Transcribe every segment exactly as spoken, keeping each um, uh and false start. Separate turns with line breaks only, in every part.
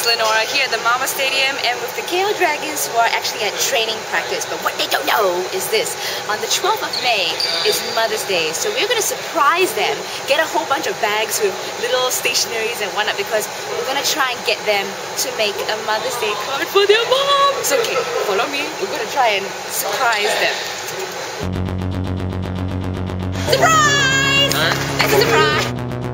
it's Lenora here at the Mama Stadium and with the K L Dragons who are actually at training practice. But what they don't know is this. On the twelfth of May is Mother's Day. So we're going to surprise them, get a whole bunch of bags with little stationaries and whatnot because we're going to try and get them to make a Mother's Day card for their mom. So okay, follow me. We're going to try and surprise them. Surprise! That's a surprise!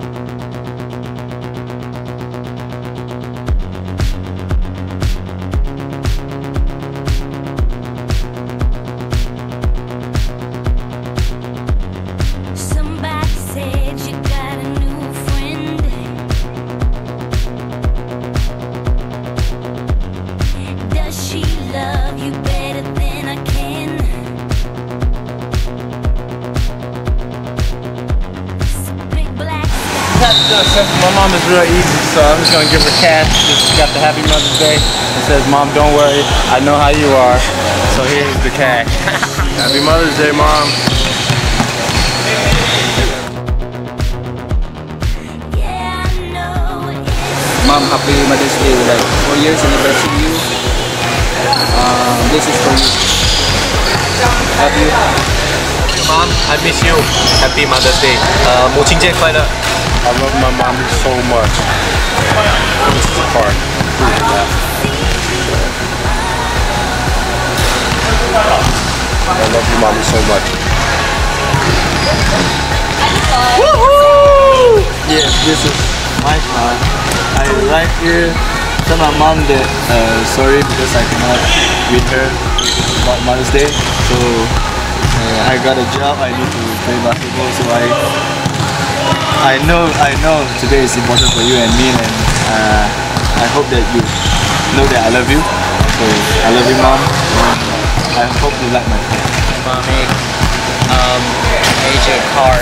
My mom is real easy, so I'm just gonna give her cash. Just got the Happy Mother's Day. It says, "Mom, don't worry, I know how you are." So here's the cash. Happy Mother's Day, Mom.
Mom, Happy Mother's Day. Like four years anniversary you. Um, this is for you. Love you.
Mom, I miss you. Happy Mother's Day. Uh, 母亲节快乐.
I love my mom so much. This is a card. I love you, mommy, so much. Woohoo!
Yes, this is my card. I write here. Tell my mom that uh, sorry because I cannot meet her about Mother's Day. So uh, I got a job. I need to play basketball. So I. I know, I know today is important for you and me, and uh, I hope that you know that I love you. So I love you, Mom. And I hope you like my card.
Mommy, um, here's your card.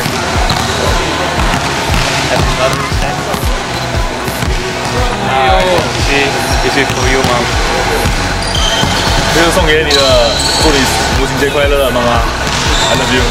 Happy Mother's Day.
Oh, this is for you, Mom. 这是送给你的，祝你母亲节快乐，妈妈。I love you.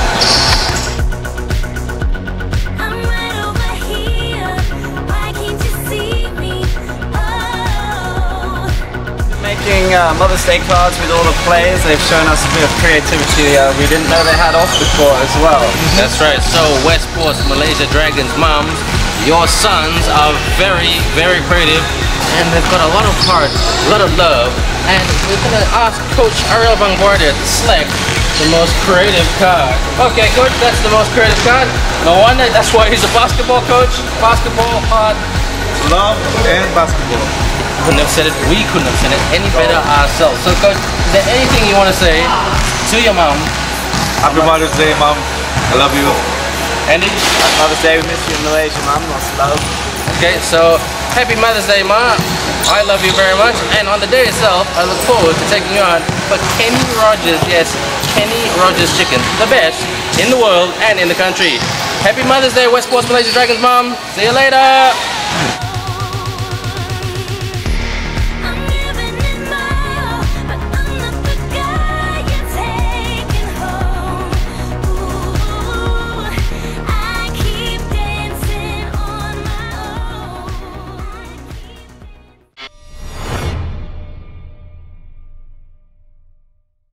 Making uh, Mother's Day cards with all the players. They've shown us a bit of creativity uh, we didn't know they had off before as well.
That's right. So Westports Malaysia Dragons moms, your sons are very, very creative, and they've got a lot of heart, a lot of love, and we're gonna ask Coach Ariel Bangwardia to select the most creative card. Okay, Coach, that's the most creative card. No wonder, that's why he's a basketball coach. Basketball, heart,
Love and basketball.
Couldn't have said it, we couldn't have said it any better ourselves. So Coach, is there anything you want to say to your mom?
Happy Mother's Day, Mom. I love you.
Andy?
Happy Mother's Day. We miss you in Malaysia, Mom. Lots of love.
Okay, so happy Mother's Day, Ma. I love you very much. And on the day itself, I look forward to taking you out for Kenny Rogers. Yes, Kenny Rogers Chicken. The best in the world and in the country. Happy Mother's Day, Westports Malaysia Dragons, Mom. See you later.